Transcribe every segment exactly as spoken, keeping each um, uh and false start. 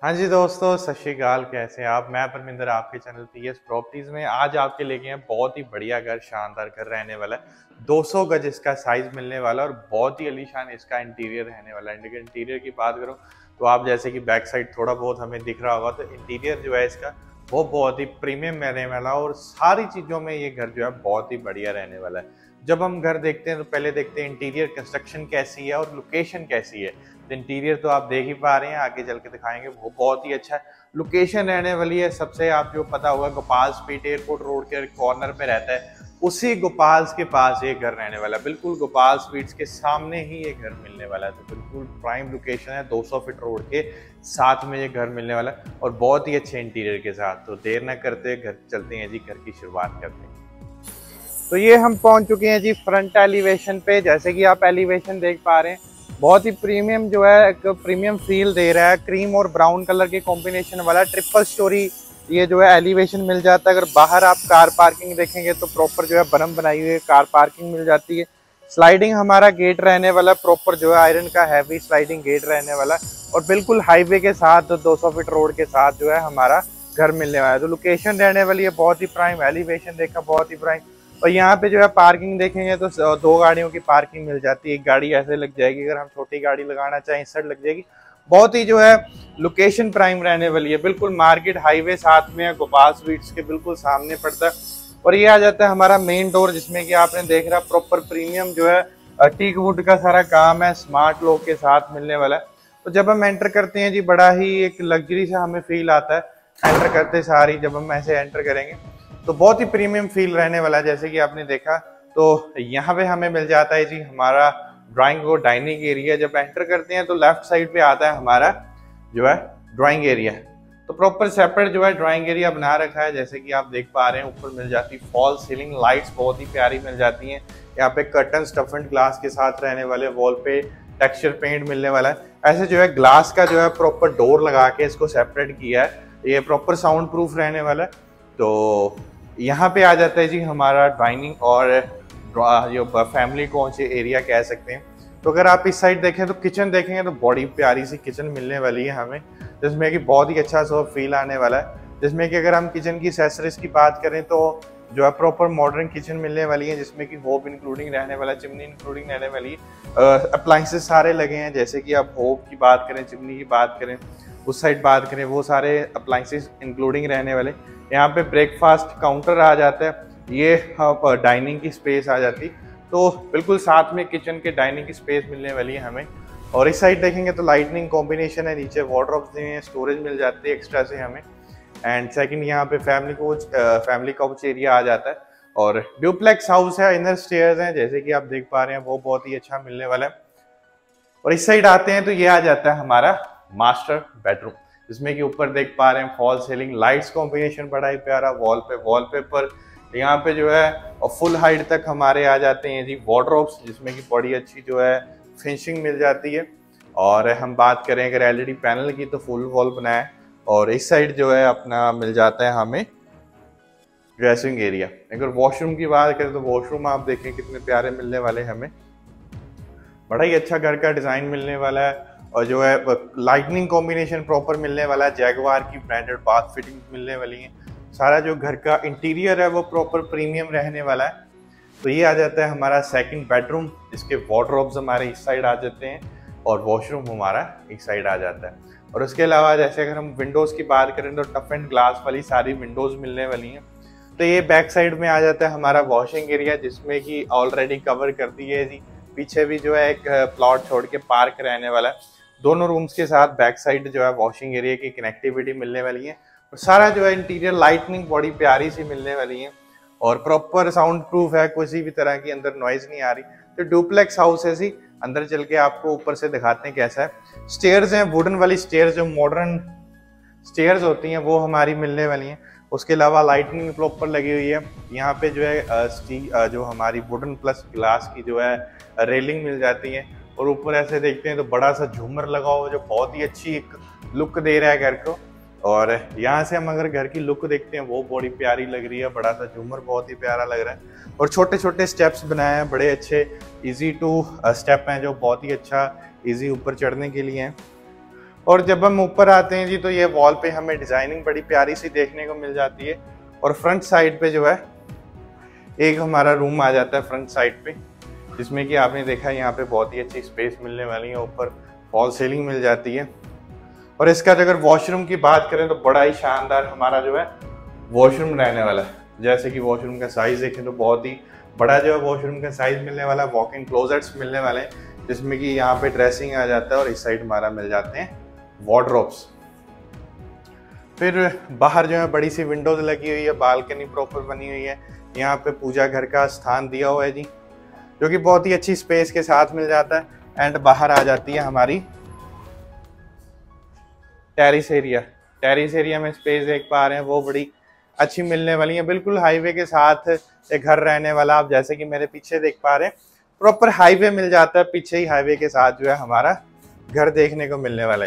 हाँ जी दोस्तों, सत श्री अकाल। कैसे हैं आप? मैं परमिंदर आपके चैनल पी एस प्रॉपर्टीज में आज आपके लेके हैं बहुत ही बढ़िया घर, शानदार घर रहने वाला है। दो सौ गज इसका साइज मिलने वाला है और बहुत ही आलीशान इसका इंटीरियर रहने वाला है। इंटीरियर की बात करूँ तो आप जैसे कि बैक साइड थोड़ा बहुत हमें दिख रहा होगा, तो इंटीरियर जो है इसका वो बहुत ही प्रीमियम रहने वाला है और सारी चीज़ों में ये घर जो है बहुत ही बढ़िया रहने वाला है। जब हम घर देखते हैं तो पहले देखते हैं इंटीरियर कंस्ट्रक्शन कैसी है और लोकेशन कैसी है। तो इंटीरियर तो आप देख ही पा रहे हैं, आगे चल के दिखाएंगे, वो बहुत ही अच्छा है। लोकेशन रहने वाली है सबसे, आप जो पता होगा गोपाल स्पीड एयरपोर्ट रोड के कॉर्नर पे रहता है, उसी गोपाल्स के पास ये घर रहने वाला है। बिल्कुल गोपाल स्पीड्स के सामने ही ये घर मिलने वाला है, तो बिल्कुल प्राइम लोकेशन है। दो सौ फीट रोड के साथ में ये घर मिलने वाला है और बहुत ही अच्छे इंटीरियर के साथ। तो देर ना करते घर चलते हैं जी, घर की शुरुआत करते हैं। तो ये हम पहुंच चुके हैं जी फ्रंट एलिवेशन पे। जैसे कि आप एलिवेशन देख पा रहे हैं, बहुत ही प्रीमियम जो है, एक प्रीमियम फील दे रहा है। क्रीम और ब्राउन कलर के कॉम्बिनेशन वाला ट्रिपल स्टोरी ये जो है एलिवेशन मिल जाता है। अगर बाहर आप कार पार्किंग देखेंगे तो प्रॉपर जो है बरम बनाई हुई है, कार पार्किंग मिल जाती है। स्लाइडिंग हमारा गेट रहने वाला, प्रॉपर जो है आयरन का हैवी स्लाइडिंग गेट रहने वाला और बिल्कुल हाईवे के साथ दो सौ फीट रोड के साथ जो है हमारा घर मिलने वाला है। तो लोकेशन रहने वाली है बहुत ही प्राइम, एलिवेशन देखा बहुत ही प्राइम। और यहाँ पे जो है पार्किंग देखेंगे तो दो गाड़ियों की पार्किंग मिल जाती है। एक गाड़ी ऐसे लग जाएगी, अगर हम छोटी गाड़ी लगाना चाहें इस साइड लग जाएगी। बहुत ही जो है लोकेशन प्राइम रहने वाली है, बिल्कुल मार्केट हाईवे साथ में है, गोपाल स्वीट्स के बिल्कुल सामने पड़ता है। और ये आ जाता है हमारा मेन डोर, जिसमें कि आपने देख रहा प्रॉपर प्रीमियम जो है टीक वुड का सारा काम है, स्मार्ट लॉक के साथ मिलने वाला है। तो जब हम एंटर करते हैं जी, बड़ा ही एक लग्जरी सा हमें फील आता है एंटर करते सारी। जब हम ऐसे एंटर करेंगे तो बहुत ही प्रीमियम फील रहने वाला है। जैसे कि आपने देखा तो यहाँ पे हमें मिल जाता है जी हमारा ड्राइंग और डाइनिंग एरिया। जब एंटर करते हैं तो लेफ्ट साइड पे आता है हमारा जो है ड्राइंग एरिया। तो प्रॉपर सेपरेट जो है ड्राइंग एरिया बना रखा है। जैसे कि आप देख पा रहे हैं, ऊपर मिल जाती फॉल सीलिंग लाइट्स बहुत ही प्यारी मिल जाती हैं। यहाँ पे कर्टन स्टफेंड ग्लास के साथ रहने वाले, वॉल पे टेक्सचर पेंट मिलने वाला है। ऐसे जो है ग्लास का जो है प्रॉपर डोर लगा के इसको सेपरेट किया है। ये प्रॉपर साउंड प्रूफ रहने वाला है। तो यहाँ पे आ जाता है जी हमारा डाइनिंग और जो फैमिली कौन से एरिया कह सकते हैं। तो अगर आप इस साइड देखें तो किचन देखेंगे तो बड़ी प्यारी सी किचन मिलने वाली है हमें, जिसमें कि बहुत ही अच्छा सा फील आने वाला है। जिसमें कि अगर हम किचन की एक्सेसरीज की बात करें तो जो है प्रॉपर मॉडर्न किचन मिलने वाली है, जिसमें कि होब इंक्लूडिंग रहने वाला, चिमनी इंक्लूडिंग रहने वाली है। अप्लाइंसेस सारे लगे हैं, जैसे कि आप होब की बात करें, चिमनी की बात करें, उस साइड बात करें, वो सारे अप्लाइंसेस इंक्लूडिंग रहने वाले। यहाँ पे ब्रेकफास्ट काउंटर आ जाता है, ये डाइनिंग की स्पेस आ जाती। तो बिल्कुल साथ में किचन के डाइनिंग की स्पेस मिलने वाली है हमें। और इस साइड देखेंगे तो लाइटनिंग कॉम्बिनेशन है, नीचे वार्डरोब्स दिए हैं, स्टोरेज मिल जाती है एक्स्ट्रा से हमें। एंड सेकंड यहाँ पे family coach family couch area आ जाता है और ड्यूप्लेक्स हाउस है, इनर स्टेयर्स हैं जैसे कि आप देख पा रहे हैं, वो बहुत ही अच्छा मिलने वाला है। और इस साइड आते हैं तो ये आ जाता है हमारा मास्टर बेडरूम, जिसमें कि ऊपर देख पा रहे हैं फॉल सीलिंग लाइट्स कॉम्बिनेशन बड़ा ही प्यारा, वॉल पे वॉलपेपर यहाँ पे जो है और फुल हाइट तक हमारे आ जाते हैं जी वार्डरोब्स, जिसमें कि बड़ी अच्छी जो है फिनिशिंग मिल जाती है। और हम बात करें अगर एलईडी पैनल की तो फुल वॉल बनाए। और इस साइड जो है अपना मिल जाता है हमें ड्रेसिंग एरिया। अगर वॉशरूम की बात करें तो वॉशरूम आप देखें कितने प्यारे मिलने वाले हमें, बड़ा ही अच्छा घर का डिजाइन मिलने वाला है। और जो है लाइटनिंग कॉम्बिनेशन प्रॉपर मिलने वाला है, जैगवार की ब्रांडेड बाथ फिटिंग मिलने वाली है। सारा जो घर का इंटीरियर है वो प्रॉपर प्रीमियम रहने वाला है। तो ये आ जाता है हमारा सेकंड बेडरूम, इसके वार्डरोब्स हमारे इस साइड आ जाते हैं और वॉशरूम हमारा इस साइड आ जाता है। और उसके अलावा जैसे अगर हम विंडोज़ की बात करें तो टफ एंड ग्लास वाली सारी विंडोज़ मिलने वाली हैं। तो ये बैक साइड में आ जाता है हमारा वॉशिंग एरिया, जिसमें कि ऑलरेडी कवर कर दी है जी। पीछे भी जो है एक प्लॉट छोड़ के पार्क रहने वाला है। दोनों रूम्स के साथ बैक साइड जो है वॉशिंग एरिया की कनेक्टिविटी मिलने वाली है। और सारा जो है इंटीरियर लाइटनिंग बड़ी प्यारी सी मिलने वाली है और प्रॉपर साउंड प्रूफ है, किसी भी तरह की अंदर नॉइज नहीं आ रही। तो डुप्लेक्स हाउस है जी, अंदर चल के आपको ऊपर से दिखाते हैं कैसा है। स्टेयर्स हैं, वुडन वाली स्टेयर्स, जो मॉडर्न स्टेयर्स होती हैं वो हमारी मिलने वाली हैं। उसके अलावा लाइटनिंग प्रॉपर लगी हुई है। यहाँ पे जो है स्टी जो हमारी वुडन प्लस ग्लास की जो है रेलिंग मिल जाती है। और ऊपर ऐसे देखते हैं तो बड़ा सा झूमर लगा हुआ जो बहुत ही अच्छी एक लुक दे रहा है घर को। और यहाँ से हम अगर घर की लुक देखते हैं वो बड़ी प्यारी लग रही है, बड़ा सा झूमर बहुत ही प्यारा लग रहा है। और छोटे छोटे स्टेप्स बनाए हैं, बड़े अच्छे इजी टू स्टेप हैं जो बहुत ही अच्छा इजी ऊपर चढ़ने के लिए हैं। और जब हम ऊपर आते हैं जी तो ये वॉल पे हमें डिजाइनिंग बड़ी प्यारी सी देखने को मिल जाती है। और फ्रंट साइड पे जो है एक हमारा रूम आ जाता है फ्रंट साइड पे, जिसमें कि आपने देखा यहाँ पे बहुत ही अच्छी स्पेस मिलने वाली है, ऊपर फॉल सीलिंग मिल जाती है। और इसका अगर वॉशरूम की बात करें तो बड़ा ही शानदार हमारा जो है वॉशरूम रहने वाला है। जैसे कि वॉशरूम का साइज देखें तो बहुत ही बड़ा जो है वॉशरूम का साइज मिलने वाला है। वॉक इन क्लोजेट्स मिलने वाले हैं, जिसमें कि यहाँ पे ड्रेसिंग आ जाता है और इस साइड हमारा मिल जाते हैं वार्डरोब्स। फिर बाहर जो है बड़ी सी विंडोज लगी हुई है, बालकनी प्रॉपर बनी हुई है। यहाँ पे पूजा घर का स्थान दिया हुआ है जी, जो कि बहुत ही अच्छी स्पेस के साथ मिल जाता है। एंड बाहर आ जाती है हमारी टेरिस एरिया। टेरिस एरिया में स्पेस देख पा रहे हैं वो बड़ी अच्छी मिलने वाली है, बिल्कुल हाईवे के साथ एक घर रहने वाला। आप जैसे कि मेरे पीछे देख पा रहे हैं प्रॉपर हाईवे मिल जाता है, पीछे ही हाईवे के साथ जो है हमारा घर देखने को मिलने वाला है।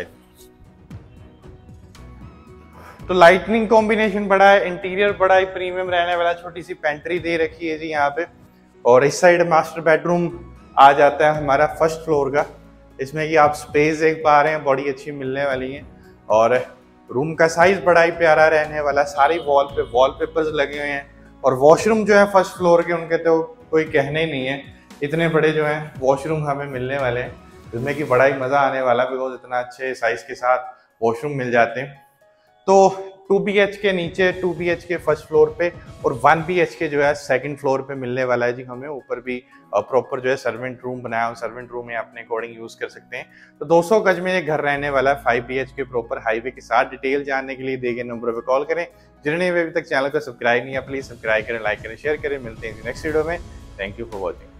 तो लाइटनिंग कॉम्बिनेशन बड़ा है, इंटीरियर बड़ा ही प्रीमियम रहने वाला। छोटी सी पेंट्री दे रखी है जी यहाँ पे। और इस साइड मास्टर बेडरूम आ जाता है हमारा फर्स्ट फ्लोर का, इसमें कि आप स्पेस देख पा रहे हैं बड़ी अच्छी मिलने वाली है। और रूम का साइज बड़ा ही प्यारा रहने वाला, सारी वॉल पे वॉलपेपर्स लगे हुए हैं। और वॉशरूम जो है फर्स्ट फ्लोर के उनके तो कोई कहने ही नहीं है, इतने बड़े जो हैं वॉशरूम हमें मिलने वाले हैं, जिसमें कि बड़ा ही मज़ा आने वाला, बिकॉज इतना अच्छे साइज के साथ वॉशरूम मिल जाते हैं। तो टू बी एच के नीचे, two B H K first floor पे और वन बी एच के जो है सेकंड फ्लोर पे मिलने वाला है जी हमें। ऊपर भी प्रॉपर जो है सर्वेंट रूम बनाया, सर्वेंट रूम में अपने अकॉर्डिंग यूज कर सकते हैं। तो दो सौ गज में ये घर रहने वाला है, five B H K proper highway के साथ। डिटेल जानने के लिए दिए गए नंबर पर कॉल करें। जिन्होंने अभी तक चैनल को सब्सक्राइब नहीं है प्लीज सब्सक्राइब करें, लाइक करें, शेयर करें। मिलते हैं नेक्स्ट वीडियो में। Thank you for watching.